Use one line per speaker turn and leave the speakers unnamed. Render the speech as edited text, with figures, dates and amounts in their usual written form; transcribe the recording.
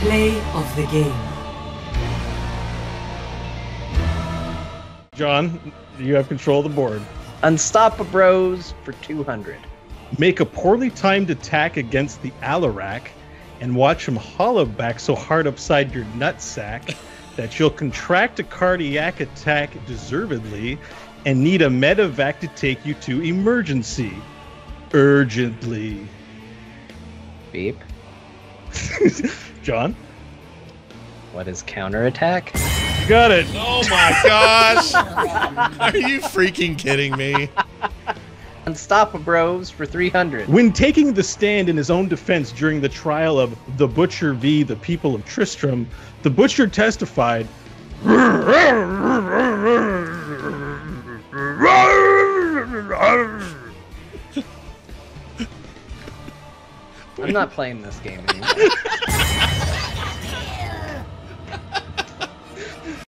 Play of the game.
John, you have control of the board.
Unstoppabros for 200.
Make a poorly timed attack against the Alarak and watch him hollow back so hard upside your nutsack that you'll contract a cardiac attack deservedly and need a medevac to take you to emergency. Urgently.
Beep.
John?
What is counterattack?
You got it.
Oh my gosh! Are you freaking kidding me?
Unstoppabros for 300.
When taking the stand in his own defense during the trial of the Butcher v. the People of Tristram, the Butcher testified,
I'm not playing this game anymore.